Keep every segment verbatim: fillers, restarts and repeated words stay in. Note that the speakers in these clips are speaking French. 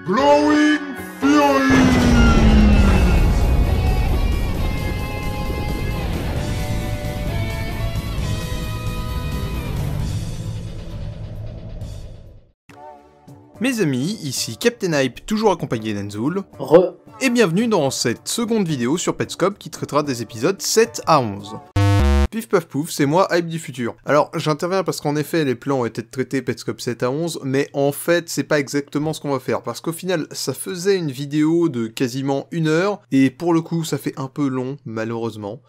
Glowing Fury. Mes amis, ici Captain Hype, toujours accompagné d'Enzul. Re. Et bienvenue dans cette seconde vidéo sur Petscop qui traitera des épisodes sept à onze. Pif paf pouf, c'est moi, Hype du futur. Alors, j'interviens parce qu'en effet, les plans étaient de traiter Petscop sept à onze, mais en fait, c'est pas exactement ce qu'on va faire, parce qu'au final, ça faisait une vidéo de quasiment une heure, et pour le coup, ça fait un peu long, malheureusement.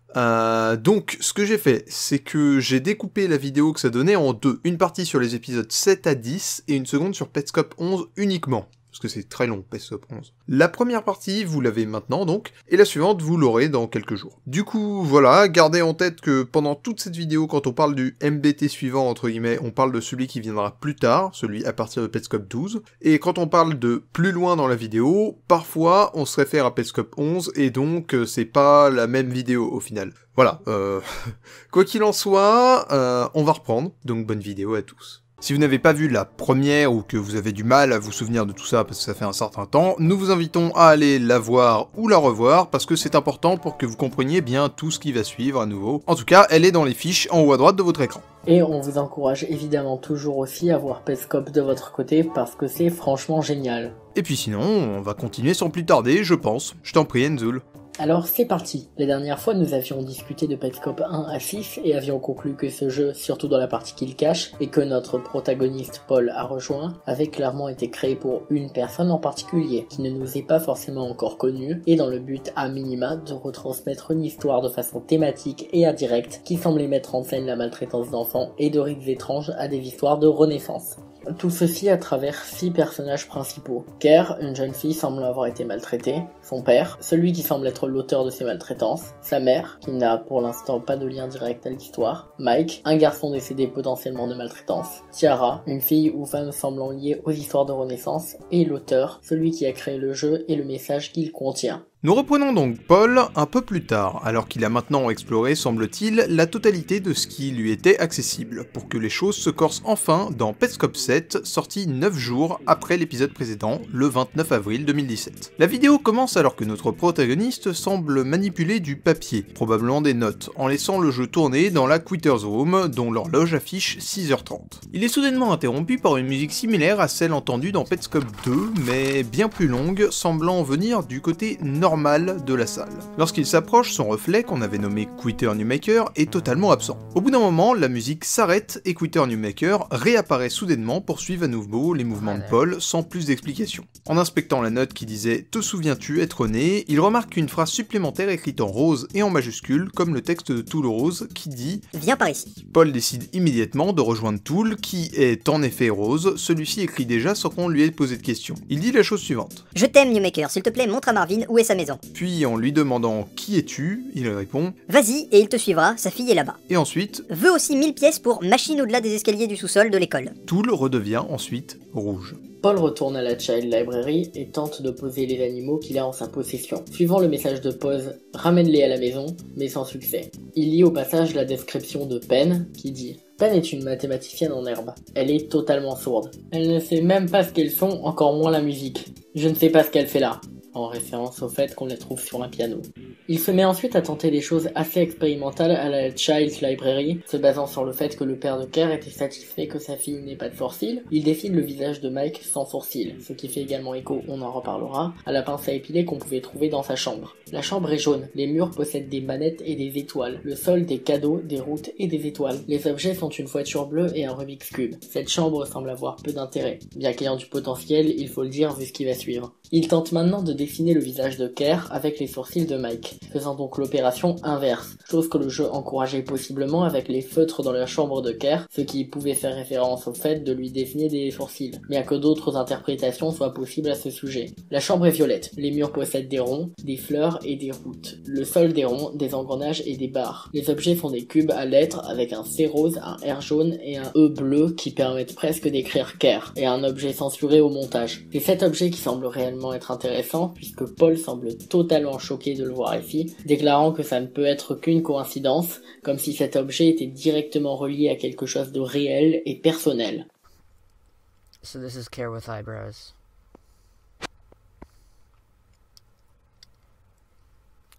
Euh, donc, ce que j'ai fait, c'est que j'ai découpé la vidéo que ça donnait en deux. Une partie sur les épisodes sept à dix, et une seconde sur Petscop onze uniquement. Parce que c'est très long, Petscop onze. La première partie, vous l'avez maintenant donc, et la suivante, vous l'aurez dans quelques jours. Du coup, voilà, gardez en tête que pendant toute cette vidéo, quand on parle du M B T suivant, entre guillemets, on parle de celui qui viendra plus tard, celui à partir de Petscop douze, et quand on parle de plus loin dans la vidéo, parfois, on se réfère à Petscop onze, et donc, euh, c'est pas la même vidéo au final. Voilà, euh... quoi qu'il en soit, euh, on va reprendre, donc bonne vidéo à tous. Si vous n'avez pas vu la première ou que vous avez du mal à vous souvenir de tout ça parce que ça fait un certain temps, nous vous invitons à aller la voir ou la revoir parce que c'est important pour que vous compreniez bien tout ce qui va suivre à nouveau. En tout cas, elle est dans les fiches en haut à droite de votre écran. Et on vous encourage évidemment toujours aussi à voir Petscop de votre côté parce que c'est franchement génial. Et puis sinon, on va continuer sans plus tarder, je pense. Je t'en prie, Enzul. Alors c'est parti. La dernière fois nous avions discuté de Petscop un à six et avions conclu que ce jeu, surtout dans la partie qu'il cache, et que notre protagoniste Paul a rejoint, avait clairement été créé pour une personne en particulier, qui ne nous est pas forcément encore connue, et dans le but à minima de retransmettre une histoire de façon thématique et indirecte qui semblait mettre en scène la maltraitance d'enfants et de rites étranges à des histoires de renaissance. Tout ceci à travers six personnages principaux. Ker, une jeune fille semblant avoir été maltraitée, son père, celui qui semble être l'auteur de ces maltraitances, sa mère, qui n'a pour l'instant pas de lien direct à l'histoire, Mike, un garçon décédé potentiellement de maltraitance, Tiara, une fille ou femme semblant liée aux histoires de renaissance, et l'auteur, celui qui a créé le jeu et le message qu'il contient. Nous reprenons donc Paul un peu plus tard, alors qu'il a maintenant exploré, semble-t-il, la totalité de ce qui lui était accessible, pour que les choses se corsent enfin dans Petscop sept, sorti neuf jours après l'épisode précédent, le vingt-neuf avril deux mille dix-sept. La vidéo commence alors que notre protagoniste semble manipuler du papier, probablement des notes, en laissant le jeu tourner dans la Quitter's Room, dont l'horloge affiche six heures trente. Il est soudainement interrompu par une musique similaire à celle entendue dans Petscop deux, mais bien plus longue, semblant venir du côté normal de la salle. Lorsqu'il s'approche, son reflet, qu'on avait nommé Quitter Newmaker, est totalement absent. Au bout d'un moment, la musique s'arrête et Quitter Newmaker réapparaît soudainement pour suivre à nouveau les mouvements de Paul sans plus d'explication. En inspectant la note qui disait « Te souviens-tu être né ?», il remarque une phrase supplémentaire écrite en rose et en majuscule, comme le texte de Tool Rose qui dit « Viens par ici ». Paul décide immédiatement de rejoindre Tool, qui est en effet rose, celui-ci écrit déjà sans qu'on lui ait posé de questions. Il dit la chose suivante. « Je t'aime, Newmaker, s'il te plaît, montre à Marvin où est sa maison. » Puis en lui demandant « Qui es-tu ?», il répond « Vas-y, et il te suivra, sa fille est là-bas. » Et ensuite « Veux aussi mille pièces pour machine au-delà des escaliers du sous-sol de l'école. » Tool redevient ensuite rouge. Paul retourne à la Child Library et tente de poser les animaux qu'il a en sa possession. Suivant le message de pause, ramène-les à la maison, mais sans succès. Il lit au passage la description de Pen, qui dit « Pen est une mathématicienne en herbe. Elle est totalement sourde. Elle ne sait même pas ce qu'elles font, encore moins la musique. Je ne sais pas ce qu'elle fait là. » en référence au fait qu'on la trouve sur un piano. Il se met ensuite à tenter des choses assez expérimentales à la Child's Library, se basant sur le fait que le père de Ker était satisfait que sa fille n'ait pas de sourcils. Il dessine le visage de Mike sans sourcils, ce qui fait également écho, on en reparlera, à la pince à épiler qu'on pouvait trouver dans sa chambre. La chambre est jaune, les murs possèdent des manettes et des étoiles, le sol des cadeaux, des routes et des étoiles. Les objets sont une voiture bleue et un Rubik's Cube. Cette chambre semble avoir peu d'intérêt, bien qu'ayant du potentiel, il faut le dire vu ce qui va suivre. Il tente maintenant de dessiner le visage de Ker avec les sourcils de Mike, faisant donc l'opération inverse, chose que le jeu encourageait possiblement avec les feutres dans la chambre de Ker, ce qui pouvait faire référence au fait de lui dessiner des sourcils, bien que d'autres interprétations soient possibles à ce sujet. La chambre est violette, les murs possèdent des ronds, des fleurs et des routes, le sol des ronds, des engrenages et des barres. Les objets sont des cubes à lettres avec un C rose, un R jaune et un E bleu qui permettent presque d'écrire Ker, et un objet censuré au montage. C'est cet objet qui semble réellement être intéressant puisque Paul semble totalement choqué de le voir ici, déclarant que ça ne peut être qu'une coïncidence, comme si cet objet était directement relié à quelque chose de réel et personnel. So this is Ker with eyebrows.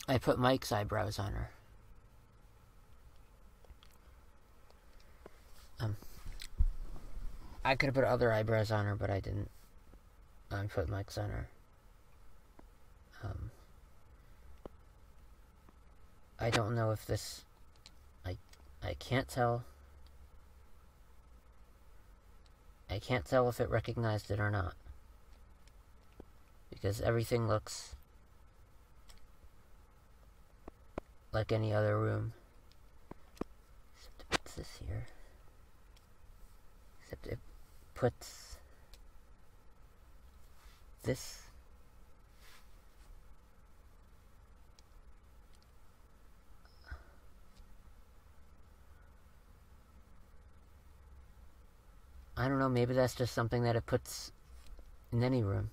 I put Mike's eyebrows on her. Um, I could have put other eyebrows on her, but I didn't. I put Mike's on her. Um, I don't know if this... I, I can't tell. I can't tell if it recognized it or not. Because everything looks like any other room. Except it puts this here. Except it puts this. I don't know, maybe that's just something that it puts in any room.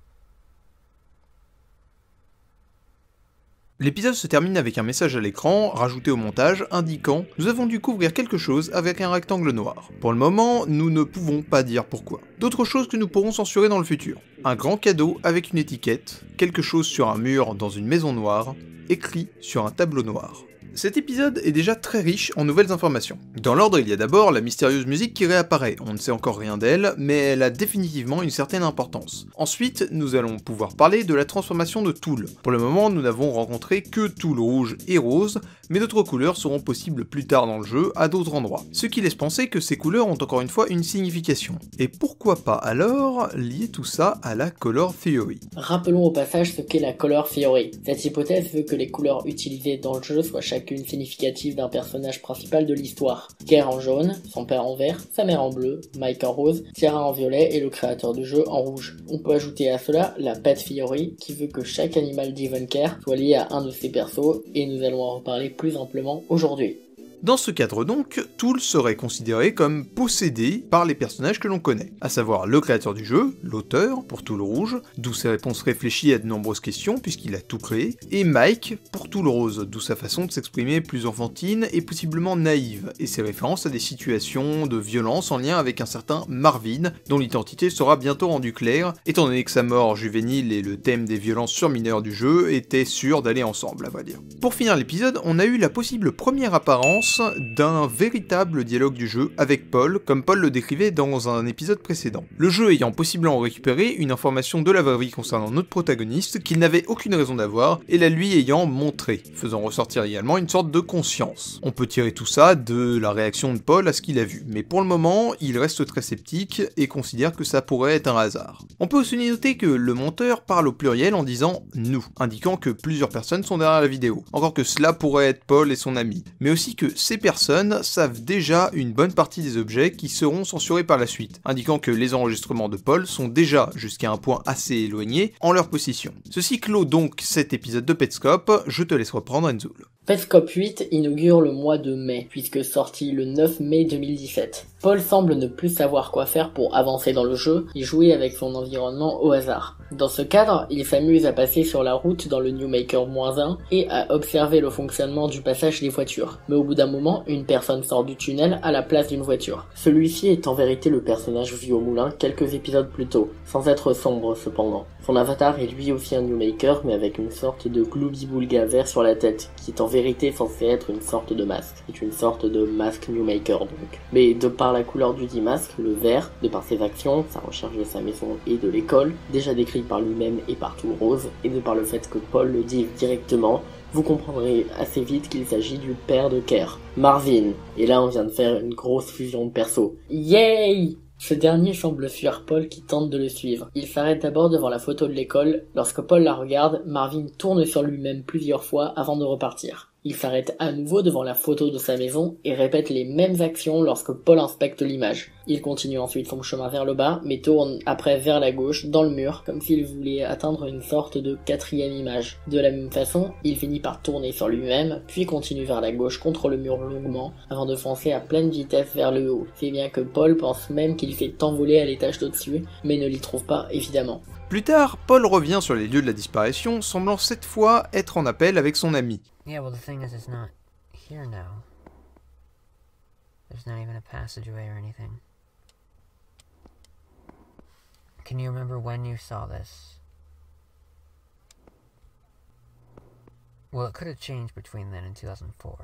L'épisode se termine avec un message à l'écran, rajouté au montage, indiquant « Nous avons dû couvrir quelque chose avec un rectangle noir. Pour le moment, nous ne pouvons pas dire pourquoi. D'autres choses que nous pourrons censurer dans le futur. Un grand cadeau avec une étiquette, quelque chose sur un mur dans une maison noire, écrit sur un tableau noir. » Cet épisode est déjà très riche en nouvelles informations. Dans l'ordre, il y a d'abord la mystérieuse musique qui réapparaît, on ne sait encore rien d'elle, mais elle a définitivement une certaine importance. Ensuite, nous allons pouvoir parler de la transformation de Tool. Pour le moment, nous n'avons rencontré que Tool rouge et rose, mais d'autres couleurs seront possibles plus tard dans le jeu, à d'autres endroits. Ce qui laisse penser que ces couleurs ont encore une fois une signification. Et pourquoi pas alors lier tout ça à la Color Theory. Rappelons au passage ce qu'est la Color Theory. Cette hypothèse veut que les couleurs utilisées dans le jeu soient chacune significative d'un personnage principal de l'histoire. Kerr en jaune, son père en vert, sa mère en bleu, Mike en rose, Tiara en violet et le créateur du jeu en rouge. On peut ajouter à cela la Pet Theory qui veut que chaque animal d'Even Kerr soit lié à un de ses persos et nous allons en reparler plus amplement aujourd'hui. Dans ce cadre donc, Tool serait considéré comme possédé par les personnages que l'on connaît, à savoir le créateur du jeu, l'auteur, pour Tool rouge, d'où ses réponses réfléchies à de nombreuses questions puisqu'il a tout créé, et Mike pour Tool rose, d'où sa façon de s'exprimer plus enfantine et possiblement naïve, et ses références à des situations de violence en lien avec un certain Marvin, dont l'identité sera bientôt rendue claire, étant donné que sa mort juvénile et le thème des violences sur mineurs du jeu étaient sûrs d'aller ensemble, à vrai dire. Pour finir l'épisode, on a eu la possible première apparence d'un véritable dialogue du jeu avec Paul, comme Paul le décrivait dans un épisode précédent. Le jeu ayant possiblement récupéré une information de la vraie vie concernant notre protagoniste qu'il n'avait aucune raison d'avoir, et la lui ayant montré, faisant ressortir également une sorte de conscience. On peut tirer tout ça de la réaction de Paul à ce qu'il a vu, mais pour le moment, il reste très sceptique et considère que ça pourrait être un hasard. On peut aussi noter que le monteur parle au pluriel en disant « nous », indiquant que plusieurs personnes sont derrière la vidéo, encore que cela pourrait être Paul et son ami, mais aussi que ces personnes savent déjà une bonne partie des objets qui seront censurés par la suite, indiquant que les enregistrements de Paul sont déjà, jusqu'à un point assez éloigné, en leur possession. Ceci clôt donc cet épisode de Petscope, je te laisse reprendre Enzoul. Petscope huit inaugure le mois de mai, puisque sorti le neuf mai deux mille dix-sept. Paul semble ne plus savoir quoi faire pour avancer dans le jeu et jouer avec son environnement au hasard. Dans ce cadre, il s'amuse à passer sur la route dans le New Maker un et à observer le fonctionnement du passage des voitures. Mais au bout d'un moment, une personne sort du tunnel à la place d'une voiture. Celui-ci est en vérité le personnage vu au moulin quelques épisodes plus tôt, sans être sombre cependant. Son avatar est lui aussi un New Maker, mais avec une sorte de Glooby-Boulga vert sur la tête, qui est en vérité censé être une sorte de masque. C'est une sorte de masque New Maker donc. Mais de par la couleur du dit masque, le vert, de par ses actions, sa recherche de sa maison et de l'école, déjà décrit par lui-même et par Tool rose, et de par le fait que Paul le dit directement, vous comprendrez assez vite qu'il s'agit du père de Kerr, Marvin. Et là on vient de faire une grosse fusion de persos. Yay! Ce dernier semble fuir Paul qui tente de le suivre. Il s'arrête d'abord devant la photo de l'école. Lorsque Paul la regarde, Marvin tourne sur lui-même plusieurs fois avant de repartir. Il s'arrête à nouveau devant la photo de sa maison et répète les mêmes actions lorsque Paul inspecte l'image. Il continue ensuite son chemin vers le bas, mais tourne après vers la gauche, dans le mur, comme s'il voulait atteindre une sorte de quatrième image. De la même façon, il finit par tourner sur lui-même, puis continue vers la gauche contre le mur longuement, avant de foncer à pleine vitesse vers le haut. C'est bien que Paul pense même qu'il s'est envolé à l'étage d'au-dessus, mais ne l'y trouve pas évidemment. Plus tard, Paul revient sur les lieux de la disparition, semblant cette fois être en appel avec son ami. Yeah, well, the thing is, it's not here now. There's not even a passageway or anything. Can you remember when you saw this? Well, it could have changed between then and two thousand four.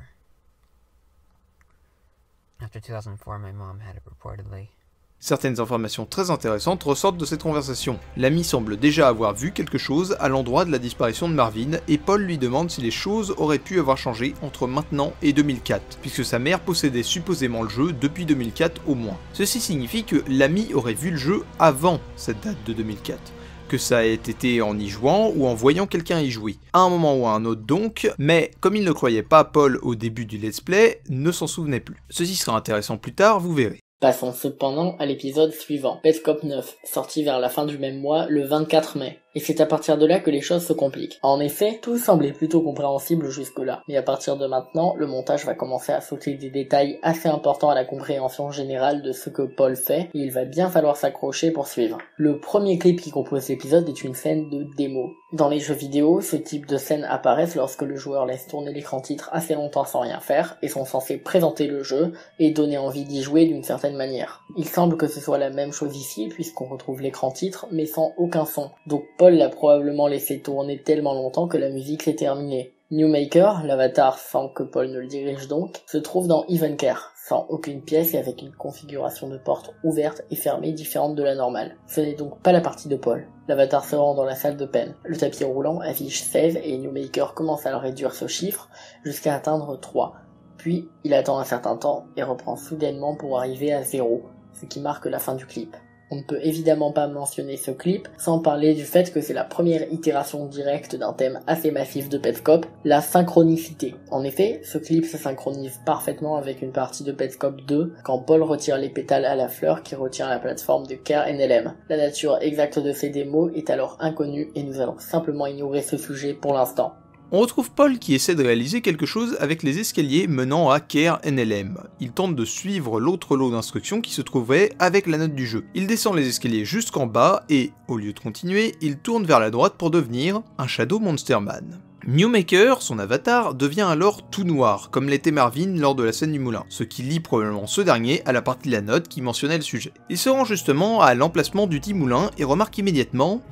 After two thousand four, my mom had it reportedly. Certaines informations très intéressantes ressortent de cette conversation. L'ami semble déjà avoir vu quelque chose à l'endroit de la disparition de Marvin, et Paul lui demande si les choses auraient pu avoir changé entre maintenant et deux mille quatre, puisque sa mère possédait supposément le jeu depuis deux mille quatre au moins. Ceci signifie que l'ami aurait vu le jeu avant cette date de deux mille quatre. Que ça ait été en y jouant ou en voyant quelqu'un y jouer. À un moment ou à un autre donc, mais comme il ne croyait pas Paul au début du let's play, ne s'en souvenait plus. Ceci sera intéressant plus tard, vous verrez. Passons cependant à l'épisode suivant, Petscop neuf, sorti vers la fin du même mois, le vingt-quatre mai. Et c'est à partir de là que les choses se compliquent. En effet, tout semblait plutôt compréhensible jusque-là. Mais à partir de maintenant, le montage va commencer à sauter des détails assez importants à la compréhension générale de ce que Paul fait, et il va bien falloir s'accrocher pour suivre. Le premier clip qui compose l'épisode est une scène de démo. Dans les jeux vidéo, ce type de scènes apparaissent lorsque le joueur laisse tourner l'écran titre assez longtemps sans rien faire, et sont censés présenter le jeu, et donner envie d'y jouer d'une certaine manière. Il semble que ce soit la même chose ici, puisqu'on retrouve l'écran titre, mais sans aucun son. Donc Paul l'a probablement laissé tourner tellement longtemps que la musique s'est terminée. Newmaker, l'avatar sans que Paul ne le dirige donc, se trouve dans Even Care, sans aucune pièce et avec une configuration de porte ouverte et fermée différente de la normale. Ce n'est donc pas la partie de Paul. L'avatar se rend dans la salle de peine. Le tapis roulant affiche Save et Newmaker commence à réduire ce chiffre jusqu'à atteindre trois. Puis, il attend un certain temps et reprend soudainement pour arriver à zéro, ce qui marque la fin du clip. On ne peut évidemment pas mentionner ce clip sans parler du fait que c'est la première itération directe d'un thème assez massif de Petscop, la synchronicité. En effet, ce clip se synchronise parfaitement avec une partie de Petscop deux quand Paul retire les pétales à la fleur qui retient la plateforme de Care N L M. La nature exacte de ces démos est alors inconnue et nous allons simplement ignorer ce sujet pour l'instant. On retrouve Paul qui essaie de réaliser quelque chose avec les escaliers menant à Care N L M. Il tente de suivre l'autre lot d'instructions qui se trouvait avec la note du jeu. Il descend les escaliers jusqu'en bas et, au lieu de continuer, il tourne vers la droite pour devenir un Shadow Monster Man. Newmaker, son avatar, devient alors tout noir, comme l'était Marvin lors de la scène du moulin, ce qui lie probablement ce dernier à la partie de la note qui mentionnait le sujet. Il se rend justement à l'emplacement du dit moulin et remarque immédiatement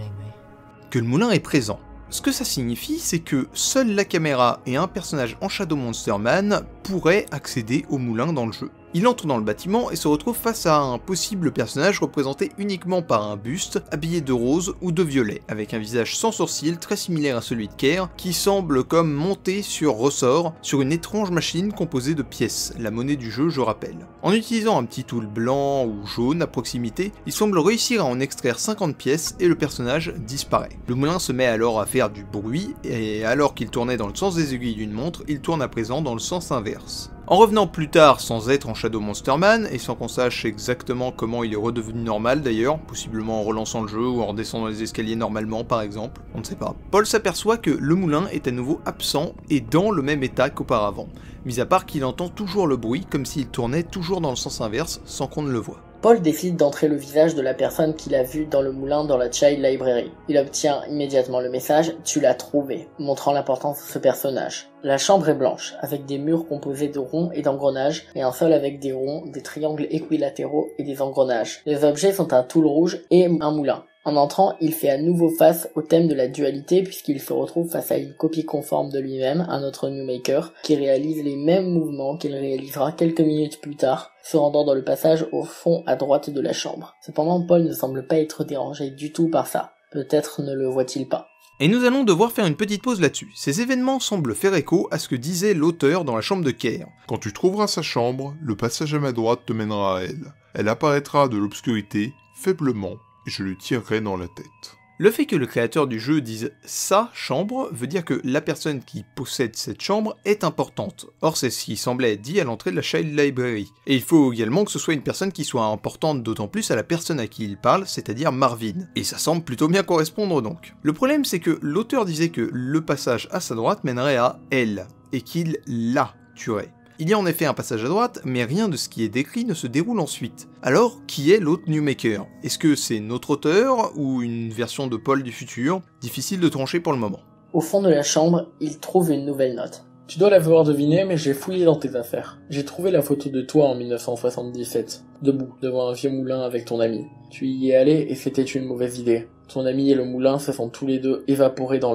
que le moulin est présent. Ce que ça signifie, c'est que seule la caméra et un personnage en Shadow Monster Man pourraient accéder au moulin dans le jeu. Il entre dans le bâtiment et se retrouve face à un possible personnage représenté uniquement par un buste, habillé de rose ou de violet, avec un visage sans sourcils très similaire à celui de Care, qui semble comme monté sur ressort sur une étrange machine composée de pièces, la monnaie du jeu je rappelle. En utilisant un petit tool blanc ou jaune à proximité, il semble réussir à en extraire cinquante pièces et le personnage disparaît. Le moulin se met alors à faire du bruit, et alors qu'il tournait dans le sens des aiguilles d'une montre, il tourne à présent dans le sens inverse. En revenant plus tard sans être en Shadow Monster Man, et sans qu'on sache exactement comment il est redevenu normal d'ailleurs, possiblement en relançant le jeu ou en redescendant les escaliers normalement par exemple, on ne sait pas, Paul s'aperçoit que le moulin est à nouveau absent et dans le même état qu'auparavant, mis à part qu'il entend toujours le bruit comme s'il tournait toujours dans le sens inverse sans qu'on ne le voie. Paul décide d'entrer le visage de la personne qu'il a vue dans le moulin dans la Child Library. Il obtient immédiatement le message « Tu l'as trouvé », montrant l'importance de ce personnage. La chambre est blanche, avec des murs composés de ronds et d'engrenages, et un sol avec des ronds, des triangles équilatéraux et des engrenages. Les objets sont un tool rouge et un moulin. En entrant, il fait à nouveau face au thème de la dualité puisqu'il se retrouve face à une copie conforme de lui-même, un autre Newmaker, qui réalise les mêmes mouvements qu'il réalisera quelques minutes plus tard, se rendant dans le passage au fond à droite de la chambre. Cependant, Paul ne semble pas être dérangé du tout par ça. Peut-être ne le voit-il pas. Et nous allons devoir faire une petite pause là-dessus. Ces événements semblent faire écho à ce que disait l'auteur dans la chambre de Care. Quand tu trouveras sa chambre, le passage à ma droite te mènera à elle. Elle apparaîtra de l'obscurité, faiblement, et je le tirerai dans la tête. Le fait que le créateur du jeu dise « sa chambre » veut dire que la personne qui possède cette chambre est importante. Or c'est ce qui semblait être dit à l'entrée de la Child Library. Et il faut également que ce soit une personne qui soit importante d'autant plus à la personne à qui il parle, c'est-à-dire Marvin. Et ça semble plutôt bien correspondre donc. Le problème c'est que l'auteur disait que le passage à sa droite mènerait à elle, et qu'il la tuerait. Il y a en effet un passage à droite, mais rien de ce qui est décrit ne se déroule ensuite. Alors, qui est l'autre Newmaker? Est-ce que c'est notre auteur, ou une version de Paul du futur? Difficile de trancher pour le moment. Au fond de la chambre, il trouve une nouvelle note. Tu dois l'avoir deviné, mais j'ai fouillé dans tes affaires. J'ai trouvé la photo de toi en mille neuf cent soixante-dix-sept, debout, devant un vieux moulin avec ton ami. Tu y es allé et c'était une mauvaise idée. Ton ami et le moulin se sont tous les deux évaporés dans l'air.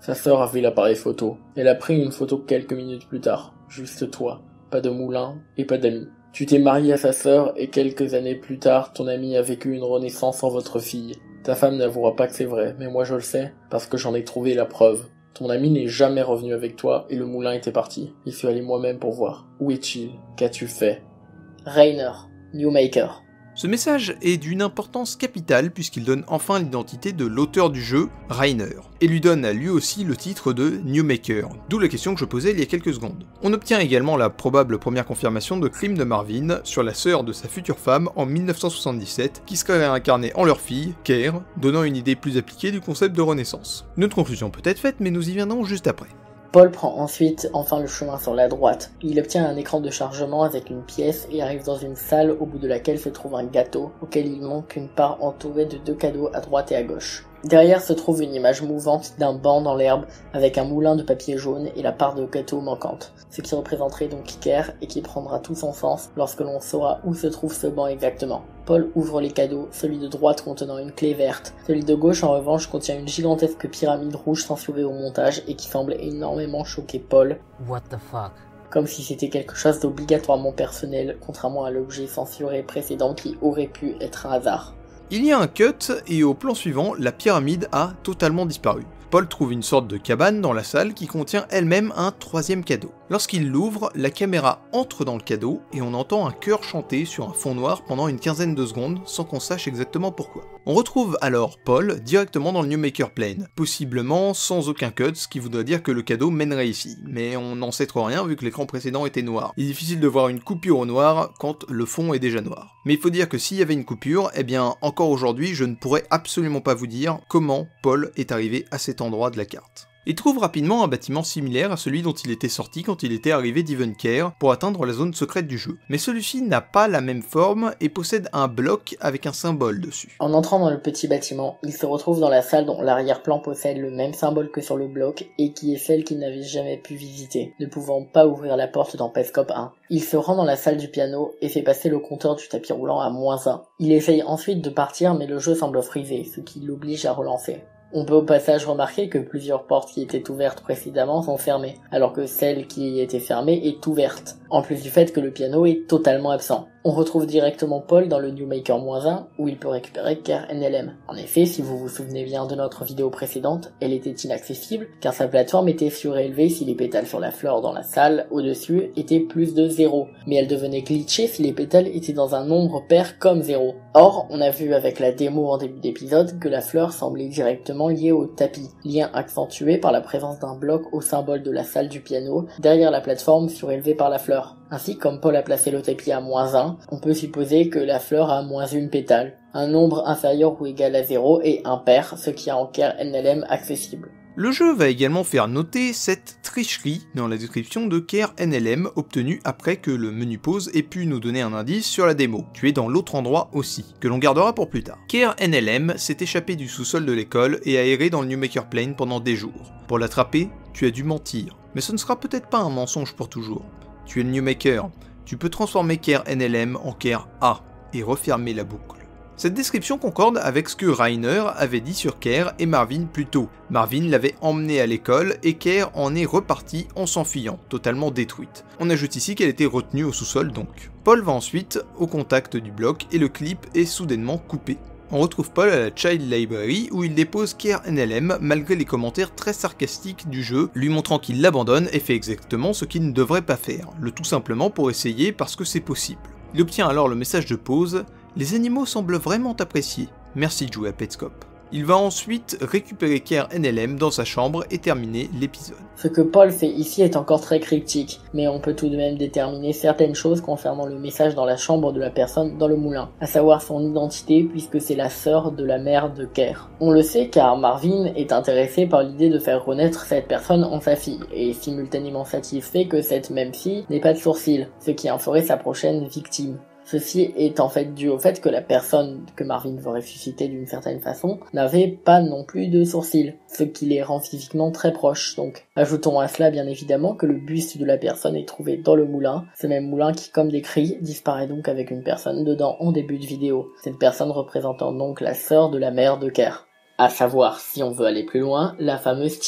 Sa sœur a vu l'appareil photo. Elle a pris une photo quelques minutes plus tard. Juste toi. Pas de moulin et pas d'amis. Tu t'es marié à sa sœur et quelques années plus tard, ton ami a vécu une renaissance sans votre fille. Ta femme n'avouera pas que c'est vrai, mais moi je le sais, parce que j'en ai trouvé la preuve. Ton ami n'est jamais revenu avec toi et le moulin était parti. Il suis allé moi-même pour voir. Où est-il? Qu'as-tu fait? Rainer, Newmaker. Ce message est d'une importance capitale puisqu'il donne enfin l'identité de l'auteur du jeu, Rainer, et lui donne à lui aussi le titre de Newmaker, d'où la question que je posais il y a quelques secondes. On obtient également la probable première confirmation de crime de Marvin sur la sœur de sa future femme en mille neuf cent soixante-dix-sept, qui serait réincarnée en leur fille, Care, donnant une idée plus appliquée du concept de renaissance. Notre conclusion peut être faite, mais nous y viendrons juste après. Paul prend ensuite enfin le chemin sur la droite. Il obtient un écran de chargement avec une pièce et arrive dans une salle au bout de laquelle se trouve un gâteau, auquel il manque une part entourée de deux cadeaux à droite et à gauche. Derrière se trouve une image mouvante d'un banc dans l'herbe avec un moulin de papier jaune et la part de gâteau manquante, ce qui représenterait donc Care et qui prendra tout son sens lorsque l'on saura où se trouve ce banc exactement. Paul ouvre les cadeaux, celui de droite contenant une clé verte, celui de gauche en revanche contient une gigantesque pyramide rouge censurée au montage et qui semble énormément choquer Paul. What the fuck? Comme si c'était quelque chose d'obligatoirement personnel, contrairement à l'objet censuré précédent qui aurait pu être un hasard. Il y a un cut, et au plan suivant, la pyramide a totalement disparu. Paul trouve une sorte de cabane dans la salle qui contient elle-même un troisième cadeau. Lorsqu'il l'ouvre, la caméra entre dans le cadeau et on entend un chœur chanter sur un fond noir pendant une quinzaine de secondes sans qu'on sache exactement pourquoi. On retrouve alors Paul directement dans le Newmaker Plane, possiblement sans aucun cut, ce qui voudrait dire que le cadeau mènerait ici, mais on n'en sait trop rien vu que l'écran précédent était noir. Il est difficile de voir une coupure au noir quand le fond est déjà noir. Mais il faut dire que s'il y avait une coupure, eh bien encore aujourd'hui je ne pourrais absolument pas vous dire comment Paul est arrivé à cet endroit de la carte. Il trouve rapidement un bâtiment similaire à celui dont il était sorti quand il était arrivé d'Evencare pour atteindre la zone secrète du jeu. Mais celui-ci n'a pas la même forme et possède un bloc avec un symbole dessus. En entrant dans le petit bâtiment, il se retrouve dans la salle dont l'arrière-plan possède le même symbole que sur le bloc et qui est celle qu'il n'avait jamais pu visiter, ne pouvant pas ouvrir la porte dans Petscop un. Il se rend dans la salle du piano et fait passer le compteur du tapis roulant à moins un. Il essaye ensuite de partir mais le jeu semble frisé, ce qui l'oblige à relancer. On peut au passage remarquer que plusieurs portes qui étaient ouvertes précédemment sont fermées, alors que celle qui était fermée est ouverte, en plus du fait que le piano est totalement absent. On retrouve directement Paul dans le Newmaker un, où il peut récupérer Care N L M. En effet, si vous vous souvenez bien de notre vidéo précédente, elle était inaccessible, car sa plateforme était surélevée si les pétales sur la fleur dans la salle, au-dessus, étaient plus de zéro, mais elle devenait glitchée si les pétales étaient dans un nombre pair comme zéro. Or, on a vu avec la démo en début d'épisode que la fleur semblait directement liée au tapis, lien accentué par la présence d'un bloc au symbole de la salle du piano, derrière la plateforme surélevée par la fleur. Ainsi, comme Paul a placé le tapis à moins un, on peut supposer que la fleur a moins une pétale, un nombre inférieur ou égal à zéro et impair, ce qui rend Care N L M accessible. Le jeu va également faire noter cette tricherie dans la description de Care N L M obtenue après que le menu pause ait pu nous donner un indice sur la démo, tu es dans l'autre endroit aussi, que l'on gardera pour plus tard. Care N L M s'est échappé du sous-sol de l'école et a erré dans le Newmaker Plane pendant des jours. Pour l'attraper, tu as dû mentir, mais ce ne sera peut-être pas un mensonge pour toujours. Tu es le Newmaker, tu peux transformer Care N L M en Care A et refermer la boucle. Cette description concorde avec ce que Rainer avait dit sur Care et Marvin plus tôt. Marvin l'avait emmené à l'école et Care en est repartie en s'enfuyant, totalement détruite. On ajoute ici qu'elle était retenue au sous-sol donc. Paul va ensuite au contact du bloc et le clip est soudainement coupé. On retrouve Paul à la Child Library où il dépose Care N L M malgré les commentaires très sarcastiques du jeu, lui montrant qu'il l'abandonne et fait exactement ce qu'il ne devrait pas faire, le tout simplement pour essayer parce que c'est possible. Il obtient alors le message de pause. Les animaux semblent vraiment apprécier. Merci de jouer à Petscop. Il va ensuite récupérer Care N L M dans sa chambre et terminer l'épisode. Ce que Paul fait ici est encore très cryptique, mais on peut tout de même déterminer certaines choses concernant le message dans la chambre de la personne dans le moulin, à savoir son identité puisque c'est la sœur de la mère de Care. On le sait car Marvin est intéressé par l'idée de faire renaître cette personne en sa fille, et simultanément satisfait que cette même fille n'ait pas de sourcils, ce qui en ferait sa prochaine victime. Ceci est en fait dû au fait que la personne que Marvin veut ressusciter d'une certaine façon n'avait pas non plus de sourcils, ce qui les rend physiquement très proches donc. Ajoutons à cela bien évidemment que le buste de la personne est trouvé dans le moulin, ce même moulin qui, comme décrit, disparaît donc avec une personne dedans en début de vidéo, cette personne représentant donc la sœur de la mère de Care. À savoir, si on veut aller plus loin, la fameuse Tiara.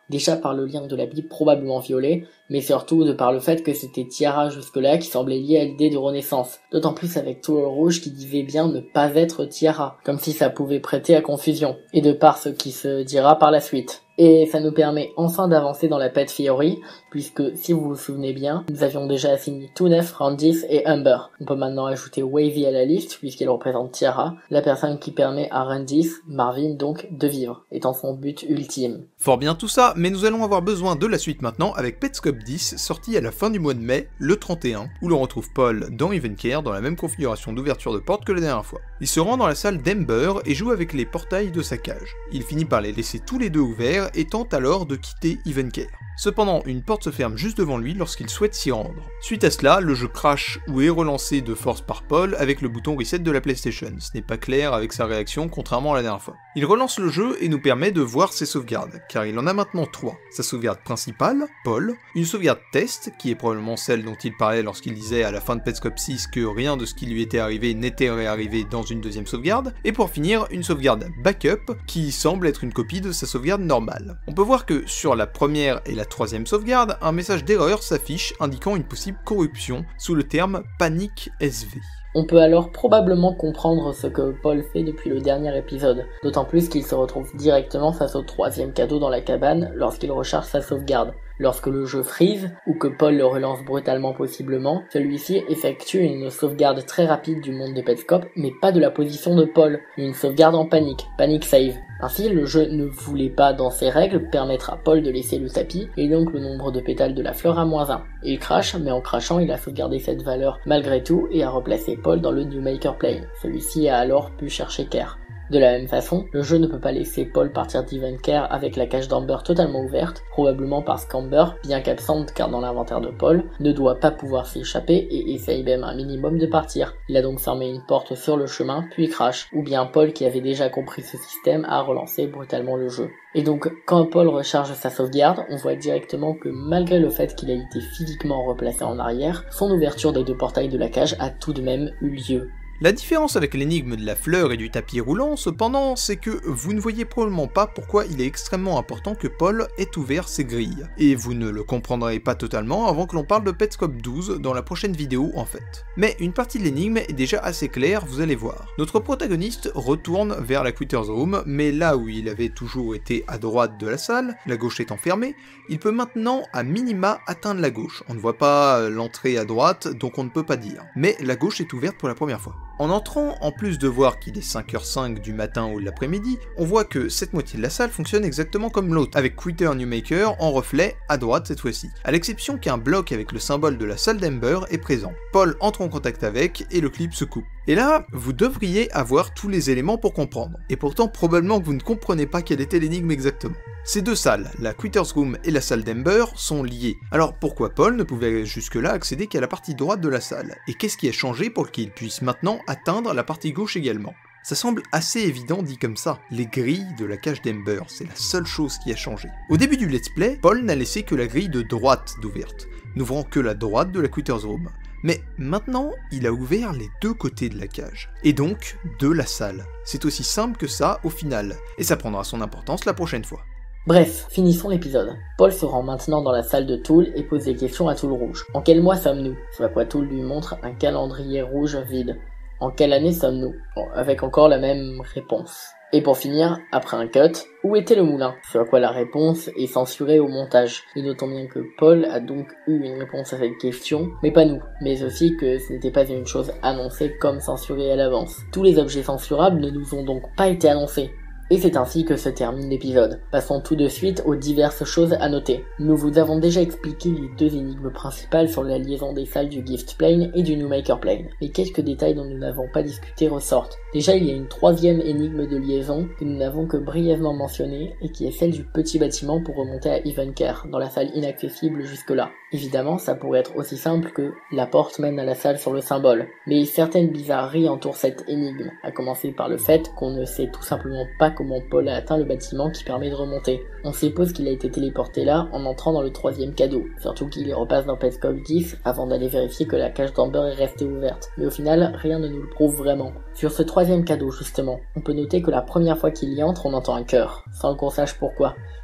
Déjà par le lien de l'habit probablement violet, mais surtout de par le fait que c'était Tiara jusque-là qui semblait liée à l'idée de renaissance. D'autant plus avec tout le rouge qui disait bien ne pas être Tiara, comme si ça pouvait prêter à confusion, et de par ce qui se dira par la suite. Et ça nous permet enfin d'avancer dans la Pet Theory, puisque si vous vous souvenez bien, nous avions déjà assigné Toonef, Randis et Humber. On peut maintenant ajouter Wavy à la liste, puisqu'elle représente Tiara, la personne qui permet à Randis, Marvin donc, de vivre, étant son but ultime. Fort bien tout ça, mais nous allons avoir besoin de la suite maintenant avec Petscop dix, sorti à la fin du mois de mai, le trente et un, où l'on retrouve Paul dans Evencare dans la même configuration d'ouverture de porte que la dernière fois. Il se rend dans la salle d'Ember et joue avec les portails de sa cage. Il finit par les laisser tous les deux ouverts et tente alors de quitter Evencare. Cependant, une porte se ferme juste devant lui lorsqu'il souhaite s'y rendre. Suite à cela, le jeu crash ou est relancé de force par Paul avec le bouton reset de la PlayStation. Ce n'est pas clair avec sa réaction, contrairement à la dernière fois. Il relance le jeu et nous permet de voir ses sauvegardes, car il en a maintenant trois. Sa sauvegarde principale, Paul, une sauvegarde test, qui est probablement celle dont il parlait lorsqu'il disait à la fin de Petscop six que rien de ce qui lui était arrivé n'était réarrivé dans une deuxième sauvegarde, et pour finir, une sauvegarde backup, qui semble être une copie de sa sauvegarde normale. On peut voir que sur la première et la troisième sauvegarde, un message d'erreur s'affiche indiquant une possible corruption sous le terme Panic S V. On peut alors probablement comprendre ce que Paul fait depuis le dernier épisode, d'autant plus qu'il se retrouve directement face au troisième cadeau dans la cabane lorsqu'il recharge sa sauvegarde. Lorsque le jeu freeze, ou que Paul le relance brutalement possiblement, celui-ci effectue une sauvegarde très rapide du monde de Petscop, mais pas de la position de Paul, une sauvegarde en panique, panic save. Ainsi, le jeu ne voulait pas, dans ses règles, permettre à Paul de laisser le tapis, et donc le nombre de pétales de la fleur à moins un. Il crache, mais en crachant, il a sauvegardé cette valeur malgré tout, et a replacé Paul dans le New Maker Plane. Celui-ci a alors pu chercher Care. De la même façon, le jeu ne peut pas laisser Paul partir d'Evencare avec la cage d'Amber totalement ouverte, probablement parce qu'Amber, bien qu'absente car dans l'inventaire de Paul, ne doit pas pouvoir s'échapper et essaye même un minimum de partir. Il a donc fermé une porte sur le chemin, puis crash, ou bien Paul qui avait déjà compris ce système a relancé brutalement le jeu. Et donc, quand Paul recharge sa sauvegarde, on voit directement que malgré le fait qu'il a été physiquement replacé en arrière, son ouverture des deux portails de la cage a tout de même eu lieu. La différence avec l'énigme de la fleur et du tapis roulant, cependant, c'est que vous ne voyez probablement pas pourquoi il est extrêmement important que Paul ait ouvert ses grilles. Et vous ne le comprendrez pas totalement avant que l'on parle de Petscop douze dans la prochaine vidéo en fait. Mais une partie de l'énigme est déjà assez claire, vous allez voir. Notre protagoniste retourne vers la Quitter's Room, mais là où il avait toujours été à droite de la salle, la gauche étant fermée, il peut maintenant à minima atteindre la gauche. On ne voit pas l'entrée à droite, donc on ne peut pas dire. Mais la gauche est ouverte pour la première fois. En entrant, en plus de voir qu'il est cinq heures cinq du matin ou de l'après-midi, on voit que cette moitié de la salle fonctionne exactement comme l'autre, avec Quitter New Maker en reflet à droite cette fois-ci, à l'exception qu'un bloc avec le symbole de la salle d'Ember est présent. Paul entre en contact avec et le clip se coupe. Et là, vous devriez avoir tous les éléments pour comprendre, et pourtant probablement que vous ne comprenez pas quelle était l'énigme exactement. Ces deux salles, la Quitter's Room et la salle d'Ember, sont liées. Alors pourquoi Paul ne pouvait jusque-là accéder qu'à la partie droite de la salle? Et qu'est-ce qui a changé pour qu'il puisse maintenant atteindre la partie gauche également? Ça semble assez évident dit comme ça. Les grilles de la cage d'Ember, c'est la seule chose qui a changé. Au début du let's play, Paul n'a laissé que la grille de droite d'ouverte, n'ouvrant que la droite de la Quitter's Room. Mais maintenant, il a ouvert les deux côtés de la cage, et donc de la salle. C'est aussi simple que ça au final, et ça prendra son importance la prochaine fois. Bref, finissons l'épisode. Paul se rend maintenant dans la salle de Tool et pose des questions à Tool Rouge. En quel mois sommes-nous? Ce à quoi Tool lui montre un calendrier rouge vide. En quelle année sommes-nous? Bon, avec encore la même réponse. Et pour finir, après un cut, où était le moulin? Ce à quoi la réponse est censurée au montage. Et notons bien que Paul a donc eu une réponse à cette question, mais pas nous. Mais aussi que ce n'était pas une chose annoncée comme censurée à l'avance. Tous les objets censurables ne nous ont donc pas été annoncés. Et c'est ainsi que se termine l'épisode. Passons tout de suite aux diverses choses à noter. Nous vous avons déjà expliqué les deux énigmes principales sur la liaison des salles du Gift Plane et du New Maker Plane, mais quelques détails dont nous n'avons pas discuté ressortent. Déjà, il y a une troisième énigme de liaison que nous n'avons que brièvement mentionnée et qui est celle du petit bâtiment pour remonter à Evencare, dans la salle inaccessible jusque-là. Évidemment, ça pourrait être aussi simple que la porte mène à la salle sur le symbole, mais certaines bizarreries entourent cette énigme, à commencer par le fait qu'on ne sait tout simplement pas comment Paul a atteint le bâtiment qui permet de remonter. On suppose qu'il a été téléporté là en entrant dans le troisième cadeau, surtout qu'il y repasse dans Petscop dix avant d'aller vérifier que la cage d'Amber est restée ouverte, mais au final, rien ne nous le prouve vraiment. Sur ce troisième cadeau justement, on peut noter que la première fois qu'il y entre, on entend un chœur, sans qu'on sache pourquoi.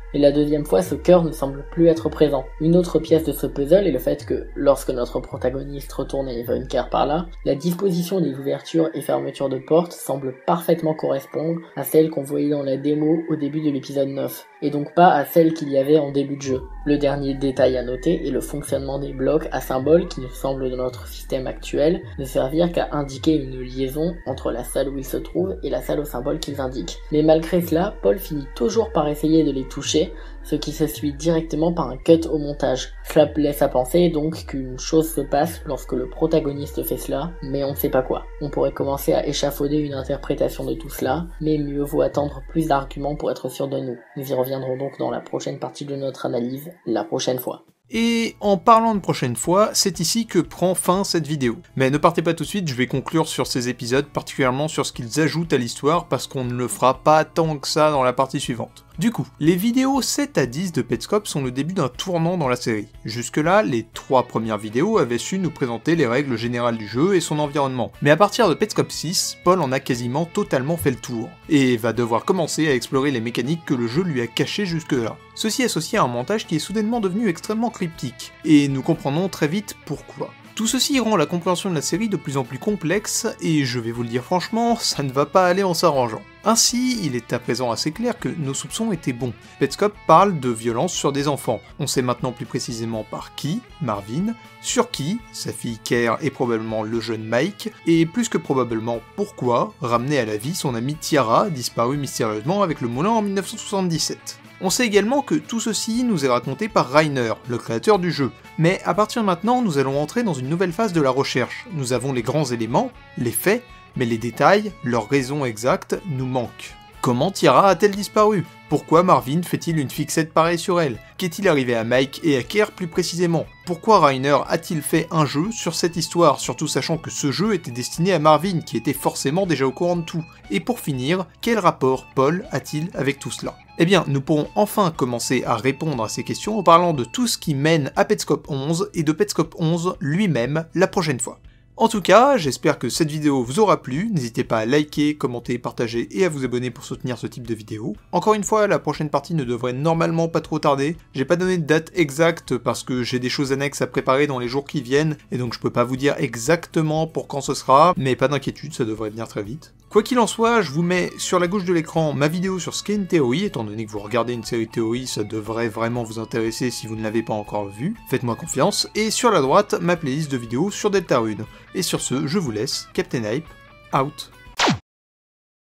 Et la deuxième fois, ce cœur ne semble plus être présent. Une autre pièce de ce puzzle est le fait que, lorsque notre protagoniste retourne à Neverwinter par là, la disposition des ouvertures et fermetures de portes semble parfaitement correspondre à celle qu'on voyait dans la démo au début de l'épisode neuf, et donc pas à celle qu'il y avait en début de jeu. Le dernier détail à noter est le fonctionnement des blocs à symboles qui nous semblent dans notre système actuel ne servir qu'à indiquer une liaison entre la salle où ils se trouvent et la salle au symbole qu'ils indiquent. Mais malgré cela, Paul finit toujours par essayer de les toucher, ce qui se suit directement par un cut au montage. Cela laisse à penser donc qu'une chose se passe lorsque le protagoniste fait cela, mais on ne sait pas quoi. On pourrait commencer à échafauder une interprétation de tout cela, mais mieux vaut attendre plus d'arguments pour être sûr de nous. Nous y reviendrons donc dans la prochaine partie de notre analyse, la prochaine fois. Et en parlant de prochaine fois, c'est ici que prend fin cette vidéo. Mais ne partez pas tout de suite, je vais conclure sur ces épisodes, particulièrement sur ce qu'ils ajoutent à l'histoire, parce qu'on ne le fera pas tant que ça dans la partie suivante. Du coup, les vidéos sept à dix de Petscop sont le début d'un tournant dans la série. Jusque-là, les trois premières vidéos avaient su nous présenter les règles générales du jeu et son environnement. Mais à partir de Petscop six, Paul en a quasiment totalement fait le tour, et va devoir commencer à explorer les mécaniques que le jeu lui a cachées jusque-là. Ceci associé à un montage qui est soudainement devenu extrêmement cryptique, et nous comprenons très vite pourquoi. Tout ceci rend la compréhension de la série de plus en plus complexe, et je vais vous le dire franchement, ça ne va pas aller en s'arrangeant. Ainsi, il est à présent assez clair que nos soupçons étaient bons. Petscop parle de violence sur des enfants. On sait maintenant plus précisément par qui, Marvin, sur qui, sa fille Claire et probablement le jeune Mike, et plus que probablement pourquoi, ramener à la vie son amie Tiara, disparue mystérieusement avec le moulin en mille neuf cent soixante-dix-sept. On sait également que tout ceci nous est raconté par Reiner, le créateur du jeu. Mais à partir de maintenant, nous allons entrer dans une nouvelle phase de la recherche. Nous avons les grands éléments, les faits, mais les détails, leurs raisons exactes, nous manquent. Comment Tiara a-t-elle disparu? Pourquoi Marvin fait-il une fixette pareille sur elle? Qu'est-il arrivé à Mike et à Claire plus précisément? Pourquoi Reiner a-t-il fait un jeu sur cette histoire, surtout sachant que ce jeu était destiné à Marvin, qui était forcément déjà au courant de tout? Et pour finir, quel rapport Paul a-t-il avec tout cela? Eh bien, nous pourrons enfin commencer à répondre à ces questions en parlant de tout ce qui mène à Petscop onze et de Petscop onze lui-même la prochaine fois. En tout cas, j'espère que cette vidéo vous aura plu, n'hésitez pas à liker, commenter, partager et à vous abonner pour soutenir ce type de vidéo. Encore une fois, la prochaine partie ne devrait normalement pas trop tarder, j'ai pas donné de date exacte parce que j'ai des choses annexes à préparer dans les jours qui viennent, et donc je peux pas vous dire exactement pour quand ce sera, mais pas d'inquiétude, ça devrait venir très vite. Quoi qu'il en soit, je vous mets sur la gauche de l'écran ma vidéo sur ce qu'est une théorie, étant donné que vous regardez une série théorie, ça devrait vraiment vous intéresser si vous ne l'avez pas encore vue, faites-moi confiance, et sur la droite, ma playlist de vidéos sur Deltarune. Et sur ce, je vous laisse, Captain Hype, out.